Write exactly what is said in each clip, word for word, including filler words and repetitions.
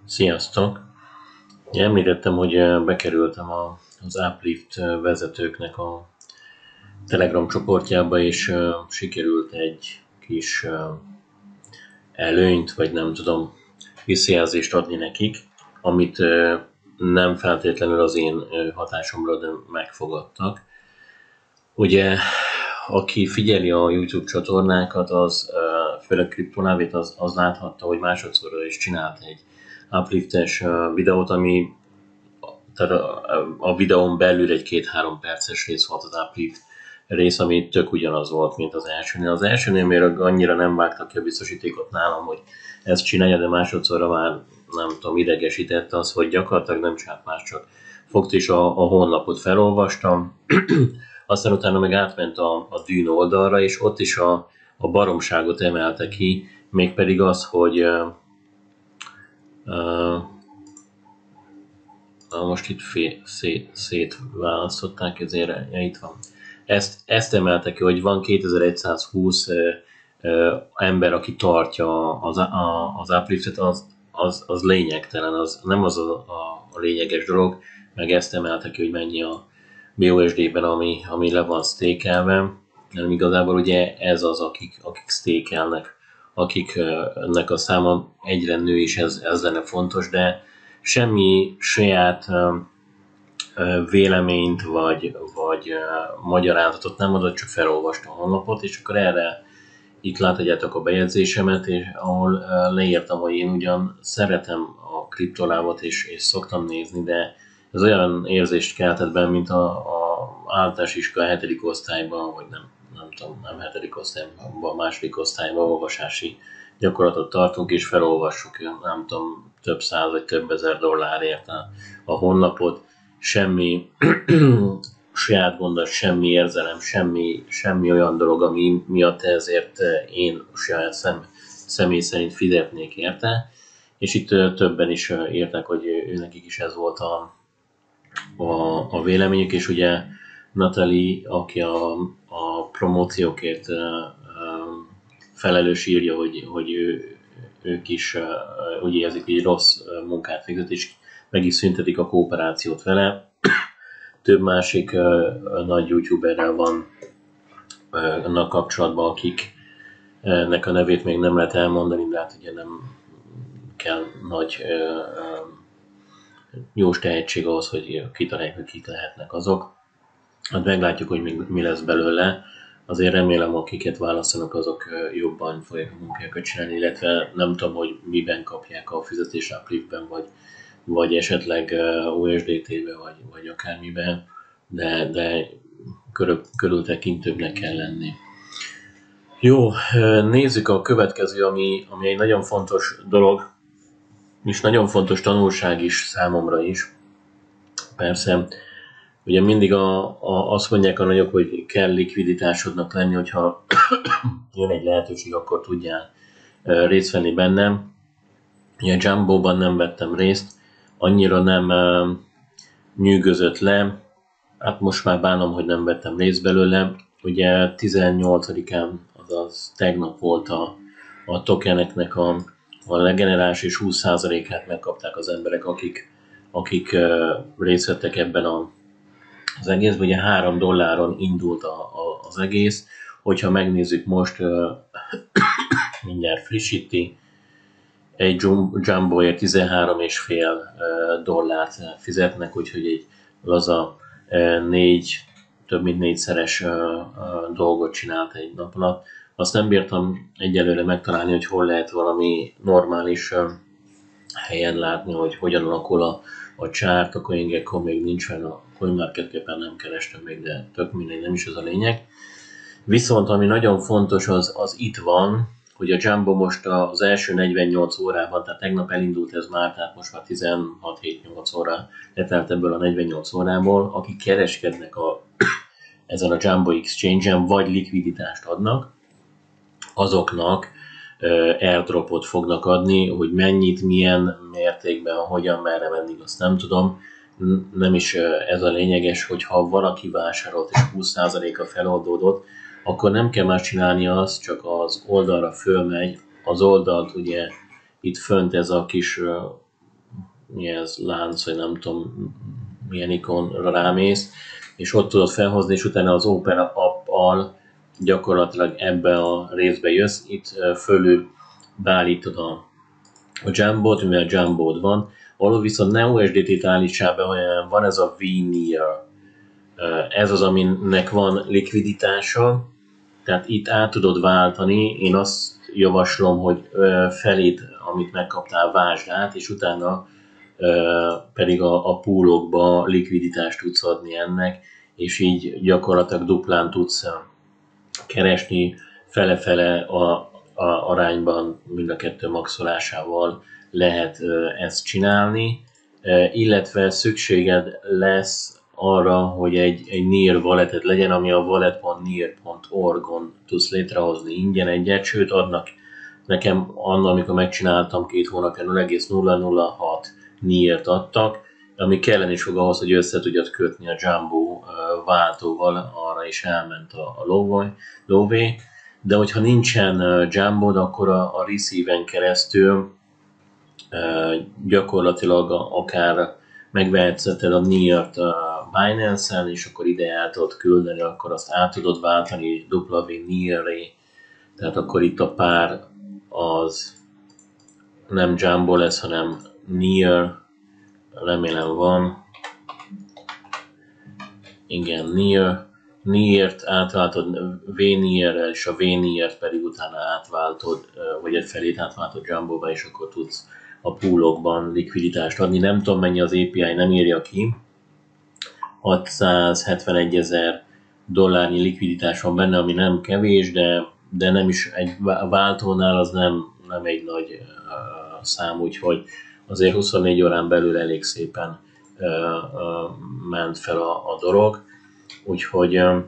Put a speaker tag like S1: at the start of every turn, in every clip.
S1: Sziasztok! Említettem, hogy bekerültem a, az Uplift vezetőknek a Telegram csoportjába, és uh, sikerült egy kis uh, előnyt, vagy nem tudom, visszajelzést adni nekik, amit uh, nem feltétlenül az én uh, hatásomra, de megfogadtak. Ugye, aki figyeli a YouTube csatornákat, az uh, főleg kriptonávét, az, az láthatta, hogy másodszorra is csinált egy Upliftes uh, videót, ami tehát a, a videón belül egy két-három perces rész volt az Uplift rész, ami tök ugyanaz volt, mint az elsőnél. Az elsőnél még annyira nem vágtak ki a biztosítékot nálam, hogy ezt csinálja, de másodszorra már nem tudom, idegesítette az, hogy gyakorlatilag nem csinált más, csak fogta is a, a honlapot felolvastam, aztán utána meg átment a, a Dűn oldalra, és ott is a, a baromságot emelte ki, mégpedig az, hogy uh, uh, Na most itt fél, szét, szétválasztották, ezért ja, itt van. Ezt, ezt emelte ki, hogy van kétezer-egyszázhúsz ö, ö, ember, aki tartja az, a, az Upliftet, az, az, az lényegtelen, az nem az a, a, a lényeges dolog, meg ezt emelte ki, hogy mennyi a bé o es dé-ben, ami, ami le van stékelve. Nem igazából ugye ez az, akik, akik stékelnek, akiknek a száma egyre nő, és ez, ez lenne fontos, de semmi saját uh, véleményt vagy, vagy uh, magyarázatot nem adott, csak felolvastam a honlapot, és akkor erre itt láthatjátok a bejegyzésemet, és ahol uh, leírtam, hogy én ugyan szeretem a kriptolábat, és, és szoktam nézni, de ez olyan érzést keltett benn, mint a, a általános iskola hetedik osztályban, vagy nem, nem tudom, nem hetedik osztályban, a második osztályban olvasási gyakorlatot tartunk, és felolvassuk, nem tudom, több száz vagy több ezer dollárért a, a honlapot, semmi saját gondot, semmi érzelem, semmi, semmi olyan dolog, ami miatt ezért én saját szem, személy szerint fizetnék érte, és itt többen is írták, hogy őnekik is ez volt a, a, a véleményük, és ugye Natalie, aki a, a promóciókért felelős, írja, hogy, hogy ő, ők is úgy érzik, hogy rossz munkát végzett, és meg is szüntetik a kooperációt vele. Több másik uh, nagy youtuberrel van uh, annak kapcsolatban, akiknek a nevét még nem lehet elmondani, de hát ugye nem kell nagy uh, uh, jós tehetség ahhoz, hogy kitalálják, hogy kik lehetnek azok. Hát meglátjuk, hogy mi, mi lesz belőle. Azért remélem, akiket választanak, azok jobban fogják a munkájukat csinálni, illetve nem tudom, hogy miben kapják a fizetést Upliftben, vagy, vagy esetleg u es dé té-be, vagy, vagy akármiben, de, de körül, körültekintőbbnek kell lenni. Jó, nézzük a következő, ami, ami egy nagyon fontos dolog, és nagyon fontos tanulság is számomra is. Persze, ugye mindig a, a, azt mondják a nagyok, hogy kell likviditásodnak lenni, hogyha jön egy lehetőség, akkor tudjál uh, részt venni bennem. Ugye Jumbo-ban nem vettem részt, annyira nem uh, nyűgözött le, hát most már bánom, hogy nem vettem részt belőle. Ugye tizennyolcadikán, azaz tegnap volt a, a tokeneknek a, a legenerálás, és húsz százalékát megkapták az emberek, akik, akik uh, részt vettek ebben a az egész, ugye három dolláron indult a, a, az egész, hogyha megnézzük most, uh, mindjárt frissíti, egy Jumboért tizenhárom és fél uh, dollárt fizetnek, úgyhogy egy laza uh, négy, több mint négyszeres uh, uh, dolgot csinált egy nap alatt. Azt nem bírtam egyelőre megtalálni, hogy hol lehet valami normális uh, helyen látni, hogy hogyan alakul a, a chart, a CoinGecko még nincs fenn, a CoinMarketCap-en nem kerestem még, de tök mindegy, nem is az a lényeg. Viszont ami nagyon fontos, az, az itt van, hogy a Jumbo most az első negyvennyolc órában, tehát tegnap elindult ez már, tehát most már tizenhat hét nyolc óra letelt ebből a negyvennyolc órából, akik kereskednek a, ezen a Jumbo Exchange-en, vagy likviditást adnak, azoknak airdropot fognak adni, hogy mennyit, milyen mértékben, hogyan, merre menni, azt nem tudom. Nem is ez a lényeges, hogy ha valaki vásárolt és húsz százaléka feloldódott, akkor nem kell más csinálni azt, csak az oldalra fölmegy, az oldalt ugye itt fönt ez a kis mi ez, lánc, vagy nem tudom milyen ikonra rámész, és ott tudod felhozni, és utána az Opera app-al gyakorlatilag ebbe a részbe jössz, itt fölül beállítod a, a Jumbo-t, mivel Jumbo-d van, ahol viszont ne u es dé té-t állítsál be, hanem van ez a V-Near. Ez az, aminek van likviditása, tehát itt át tudod váltani, én azt javaslom, hogy felét, amit megkaptál, vásd át, és utána pedig a, a poolokba likviditást tudsz adni ennek, és így gyakorlatilag duplán tudsz keresni fele-fele a, a arányban, mind a kettő maxolásával lehet ezt csinálni, illetve szükséged lesz arra, hogy egy, egy Near walleted legyen, ami a wallet pont near pont org-on tudsz létrehozni ingyen egyet, sőt adnak nekem annak, amikor megcsináltam két hónapja nulla egész nulla nulla hat Near-t adtak, ami kellene is fog ahhoz, hogy össze tudjad kötni a Jumbo váltóval, arra is elment a, a lóvé, de hogyha nincsen Jumbo, akkor a, a receive-en keresztül gyakorlatilag akár megvehetsz a Near-t Binance-en, és akkor ide el tudod küldeni, akkor azt át tudod váltani W Near-ré, tehát akkor itt a pár az nem Jumbo lesz, hanem Near, remélem van, igen, Near, Near-t átváltod V-Near-rel, és a V-Near-t pedig utána átváltod, vagy egy felét átváltod Jumbo-ba, és akkor tudsz a poolokban likviditást adni. Nem tudom mennyi az á pé i, nem írja ki. hatszázhetvenegy ezer dollárnyi likviditás van benne, ami nem kevés, de, de nem is egy váltónál az nem, nem egy nagy uh, szám, úgyhogy azért huszonnégy órán belül elég szépen uh, uh, ment fel a, a dolog. Úgyhogy uh,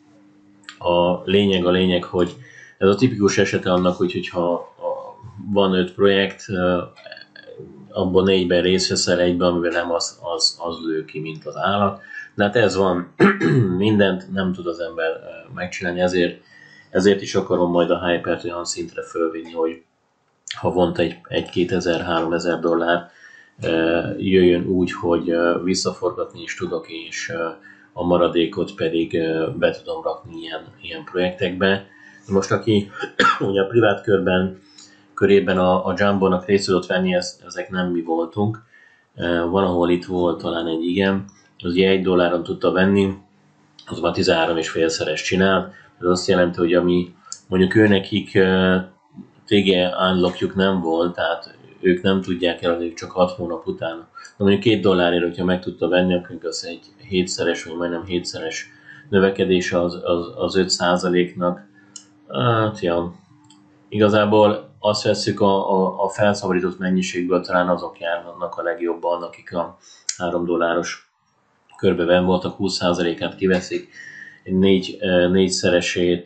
S1: a lényeg a lényeg, hogy ez a tipikus esete annak, hogy, hogyha a, van öt projekt, uh, abban négyben részt veszel, egyben, amiben nem az, az, az lő ki, mint az állat. De hát ez van, mindent nem tud az ember megcsinálni, ezért, ezért is akarom majd a Hypert olyan szintre fölvinni, hogy havonta egy, egy kétezer-háromezer dollár jöjjön úgy, hogy visszaforgatni is tudok, és a maradékot pedig be tudom rakni ilyen, ilyen projektekbe. Most aki ugye a privát körben, körében a, a Jumbo-nak részt tudott venni, ez, ezek nem mi voltunk. Van, ahol itt volt talán egy igen, az ugye egy dolláron tudta venni, az már tizenhárom és félszeres csinál. Ez azt jelenti, hogy ami mondjuk őnekik té gé unlockjuk nem volt, tehát ők nem tudják eladni csak hat hónap után. De mondjuk két dollárért, hogyha meg tudta venni, akkor az egy hétszeres, vagy majdnem hétszeres növekedése az, az, az öt százaléknak. Hát ja, igazából azt vesszük a, a, a felszabadított mennyiségből, talán azok járnak a legjobban, akik a három dolláros körbeven voltak, húsz százalékát kiveszik, egy négy, négyszeresét,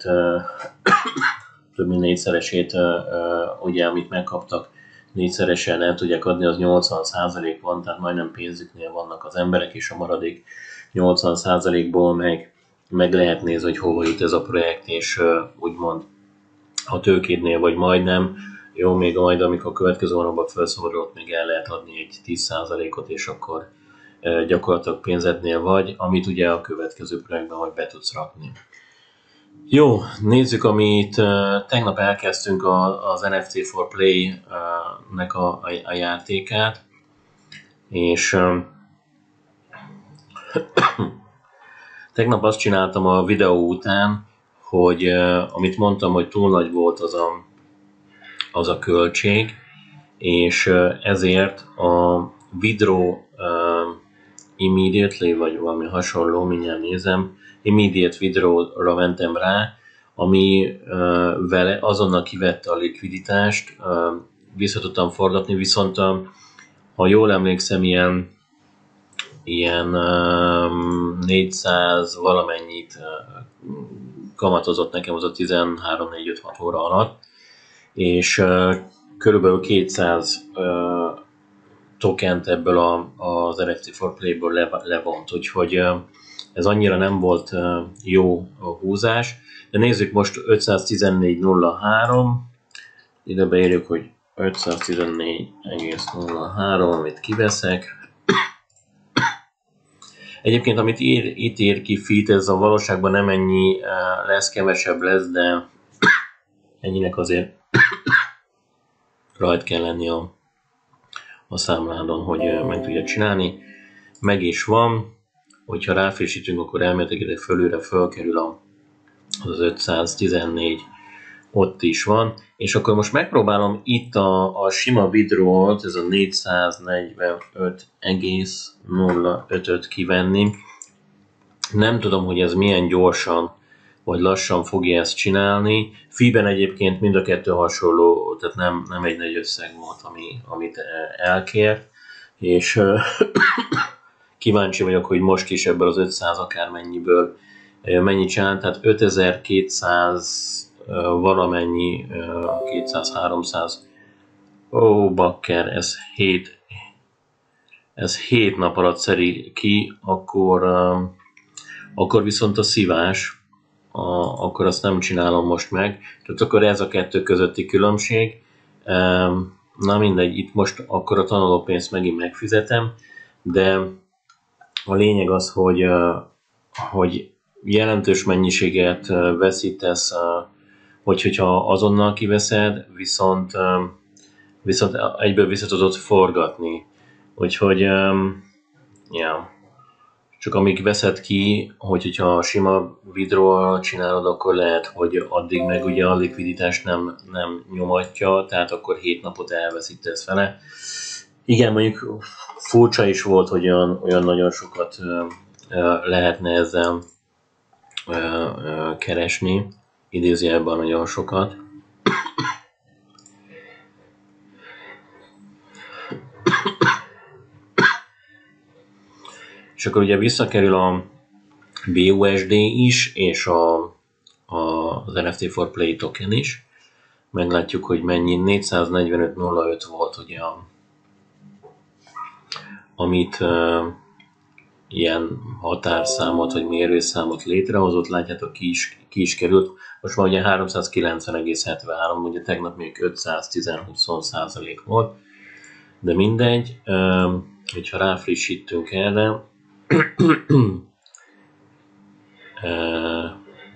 S1: több mint négyszeresét, ugye, amit megkaptak, négyszeresen el tudják adni, az nyolcvan százalék van, tehát majdnem pénzüknél vannak az emberek, és a maradék nyolcvan százalékból meg, meg lehet nézni, hogy hova jut ez a projekt, és úgymond a tőkédnél vagy majdnem, jó, még majd amikor a következő hónapban felszabadult, még el lehet adni egy tíz százalékot, és akkor gyakorlatilag pénzednél vagy, amit ugye a következő projektben majd be tudsz rakni. Jó, nézzük, amit uh, tegnap elkezdtünk a, az en ef té for Play-nek uh, a, a, a játékát, és uh, tegnap azt csináltam a videó után, hogy uh, amit mondtam, hogy túl nagy volt az a, az a költség, és uh, ezért a Withdraw uh, Immediately, vagy valami hasonló, mindjárt nézem, Immediate Withdraw-ra mentem rá, ami uh, vele azonnal kivette a likviditást, uh, vissza tudtam forgatni, viszont uh, ha jól emlékszem, ilyen, ilyen uh, négyszáz valamennyit uh, kamatozott nekem az a tizenhárom négy öt hat óra alatt, és uh, körülbelül kétszáz uh, tokent ebből a, az en ef té for Play-ből le, levont, úgyhogy uh, ez annyira nem volt uh, jó a húzás. De nézzük most ötszáztizennégy nulla három, ide beírjuk, hogy ötszáztizennégy egész nulla három, amit kiveszek. Egyébként, amit ír, itt ír ki Fit, ez a valóságban nem ennyi lesz, kevesebb lesz, de ennyinek azért rajt kell lenni a, a számládon, hogy meg tudja csinálni. Meg is van, hogyha ráfrissítünk, akkor elméletileg fölülre fölkerül a, az ötszáztizennégy, ott is van, és akkor most megpróbálom itt a, a sima withdrawal-t, ez a négyszáznegyvenöt egész nulla ötöt kivenni. Nem tudom, hogy ez milyen gyorsan vagy lassan fogja ezt csinálni. Fiben egyébként mind a kettő hasonló, tehát nem, nem egy nagy összeg volt, ami, amit elkért, és kíváncsi vagyok, hogy most is ebből az ötszáz akármennyiből mennyit csinál, tehát ötezer-kétszáz valamennyi, kétszáz-háromszáz, ó, bakker, ez hét, ez hét nap alatt szeri ki, akkor, akkor viszont a szívás, a, akkor azt nem csinálom most meg, tehát akkor ez a kettő közötti különbség. Na mindegy, itt most akkor a tanulópénzt megint megfizetem, de a lényeg az, hogy, hogy jelentős mennyiséget veszítesz, hogy, hogyha azonnal kiveszed, viszont, viszont egyből vissza tudod forgatni. Úgyhogy, ja, csak amíg veszed ki, hogy, hogyha sima withdrawal csinálod, akkor lehet, hogy addig meg ugye a likviditást nem, nem nyomatja, tehát akkor hét napot elveszítesz vele. Igen, mondjuk furcsa is volt, hogy olyan, olyan nagyon sokat lehetne ezzel keresni, idézőjelben nagyon sokat. És akkor ugye visszakerül a bé u es dé is, és a, a, az en ef té for Play token is. Meglátjuk, hogy mennyi, négyszáznegyvenöt egész nulla öt volt ugye, a, amit uh, ilyen határszámot, vagy mérőszámot létrehozott, látjátok, ki is, ki is került. Most már ugye háromszázkilencven egész hetvenhárom, ugye tegnap még ötszáztizenhúsz százalék volt, de mindegy, uh, hogyha ráfrissítünk erre, uh,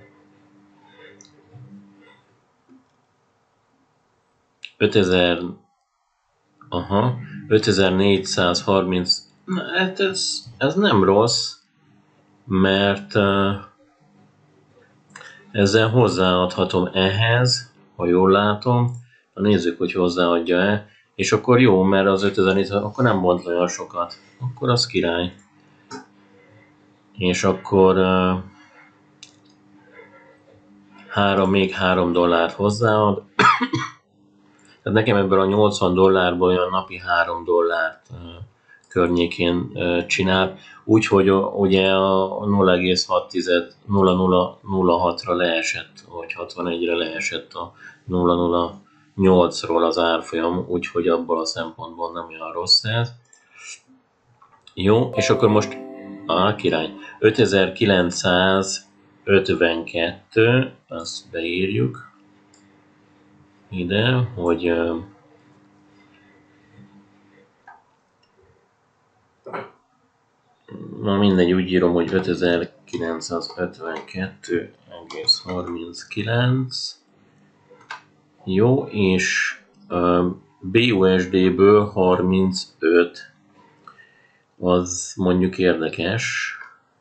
S1: ötezer, aha, ötezer-négyszázharminc, na, hát ez, ez nem rossz, mert uh, ezzel hozzáadhatom ehhez, ha jól látom, nézzük, hogy hozzáadja-e, és akkor jó, mert az ötezer-négyszáz, akkor nem mond olyan sokat, akkor az király. És akkor uh, három, még három dollárt hozzáad. Tehát nekem ebből a nyolcvan dollárból olyan napi három dollárt uh, környékén uh, csinál, úgyhogy uh, ugye a nulla egész hat nulla nulla nulla hatra leesett, vagy hatvanegyre leesett a nulla nulla nyolcról az árfolyam, úgyhogy abból a szempontból nem olyan rossz ez. Jó, és akkor most a király ötezer-kilencszázötvenkettő, azt beírjuk ide, hogy na mindegy, úgy írom, hogy ötezer-kilencszázötvenkettő egész harminckilenc. Jó, és bé u es dé-ből harmincöt, az mondjuk érdekes.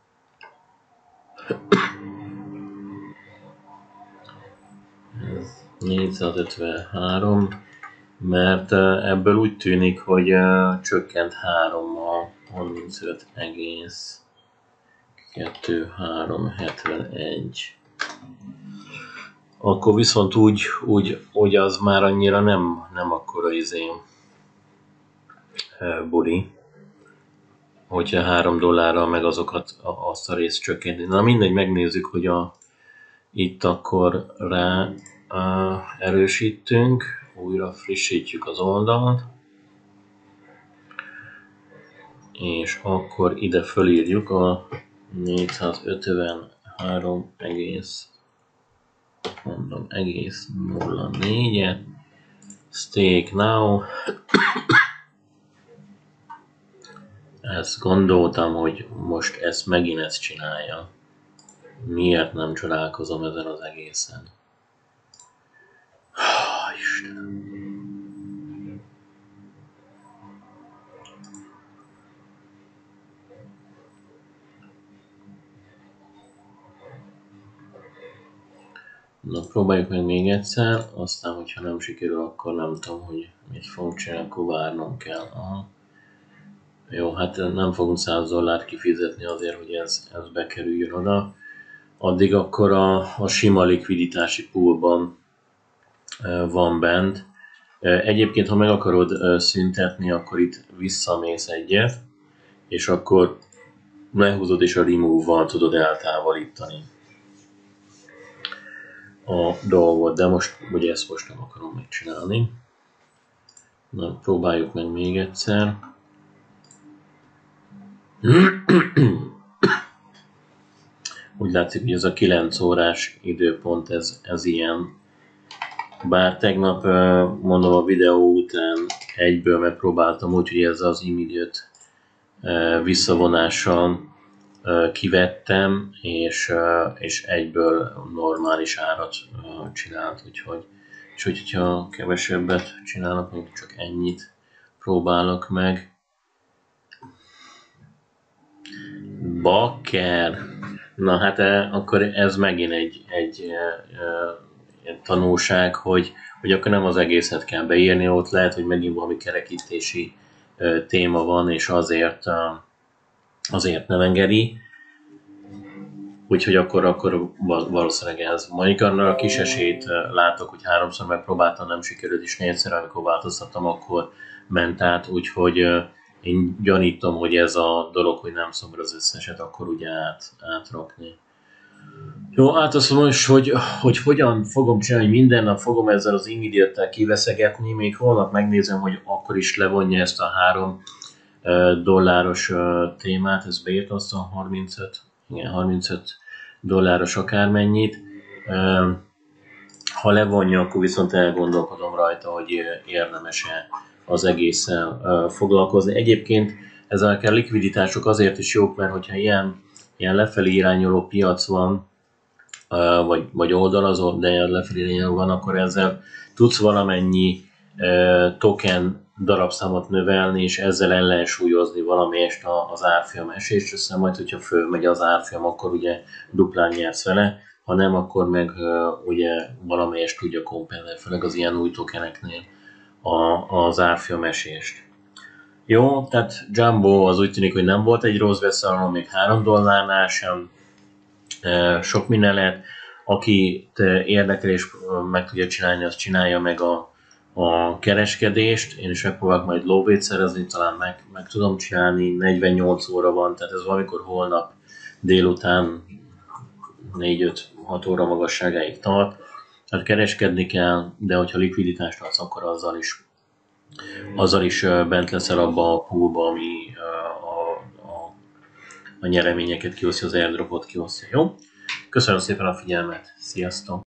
S1: Ez négyszázötvenhárom, mert ebből úgy tűnik, hogy csökkent hárommal, harmincöt egész kétezer-háromszázhetvenegy. Akkor viszont úgy, úgy, úgy az már annyira nem, nem akkora izé buli, hogyha három dollárral meg azokat, azt a részt csökkenti. Na mindegy, megnézzük, hogy a, itt akkor rá uh, erősítünk, újra frissítjük az oldalt, és akkor ide fölírjuk a négyszázötvenhárom egész mondom, egész nulla négyet, Stake now. Ezt gondoltam, hogy most ezt megint ezt csinálja. Miért nem csodálkozom ezen az egészen? Oh, Istenem. Na, próbáljuk meg még egyszer, aztán, hogyha nem sikerül, akkor nem tudom, hogy mit fogunk csinálni, akkor várnom kell. Aha. Jó, hát nem fogunk száz dollárt kifizetni azért, hogy ez, ez bekerüljön oda. Addig akkor a, a sima likviditási poolban e, van bent. E, egyébként, ha meg akarod e, szüntetni, akkor itt visszamész egyet, és akkor lehúzod és a remove-val tudod eltávolítani a dolgot, de most ugye ezt most nem akarom megcsinálni. Na, próbáljuk meg még egyszer. Úgy látszik, hogy ez a kilenc órás időpont, ez, ez ilyen. Bár tegnap, mondom, a videó után egyből megpróbáltam úgy, hogy ez az immediate visszavonással kivettem, és, és egyből normális árat csinált, úgyhogy, és hogyha kevesebbet csinálok, mondjuk csak ennyit próbálok meg. Bakker! Na hát akkor ez megint egy, egy, egy tanulság, hogy, hogy akkor nem az egészet kell beírni, ott lehet, hogy megint valami kerekítési téma van, és azért, azért nem engedi. Úgyhogy akkor, akkor valószínűleg ez. Mondjuk arra a kis esélyt látok, hogy háromszor megpróbáltam, nem sikerült, és négyszer, amikor változtattam, akkor ment át, úgyhogy én gyanítom, hogy ez a dolog, hogy nem szabad az összeset, akkor ugye át, átrakni. Jó, hát azt mondom is, hogy, hogy hogyan fogom csinálni, hogy minden nap fogom ezzel az immediate-tel kiveszegetni, még holnap megnézem, hogy akkor is levonja ezt a három dolláros témát, ez beírt azt a harmincöt, igen, harmincöt dolláros akármennyit. Ha levonja, akkor viszont elgondolkodom rajta, hogy érdemes-e az egészen foglalkozni. Egyébként ezek a likviditások azért is jók, mert hogyha ilyen, ilyen lefelé irányuló piac van, vagy, vagy oldalazó, de lefelé irányuló van, akkor ezzel tudsz valamennyi token darabszámot növelni, és ezzel ellensúlyozni valamelyest az árfolyam esést, aztán majd, hogyha fölmegy az árfolyam, akkor ugye duplán nyersz vele, ha nem, akkor meg ugye valamelyest tudja kompenzálni, főleg az ilyen új tokeneknél a, az árfolyam esést. Jó, tehát Jumbo az úgy tűnik, hogy nem volt egy rossz beszálló, még három dollárnál sem, sok minden lehet. Akit érdekel és meg tudja csinálni, azt csinálja meg a, a kereskedést. Én is megpróbálok majd lóvét szerezni, talán meg, meg tudom csinálni, negyvennyolc óra van, tehát ez valamikor holnap délután négy-öt-hat óra magasságáig tart. Tehát kereskedni kell, de hogyha likviditást adsz, akkor azzal is, azzal is bent leszel abba a poolba, ami a, a, a nyereményeket kiosztja, az airdropot kiosztja. Jó? Köszönöm szépen a figyelmet, sziasztok!